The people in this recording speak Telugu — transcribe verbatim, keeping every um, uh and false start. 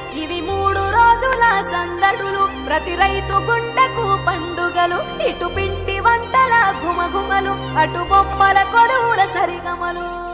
ఇవి మూడు రోజుల సందడులు ప్రతి రైతు గుండెకు పండుగలు ఇటు పిండి వంటల ఘుమఘుమలు అటు బొమ్మల కొలువుల సరిగమలు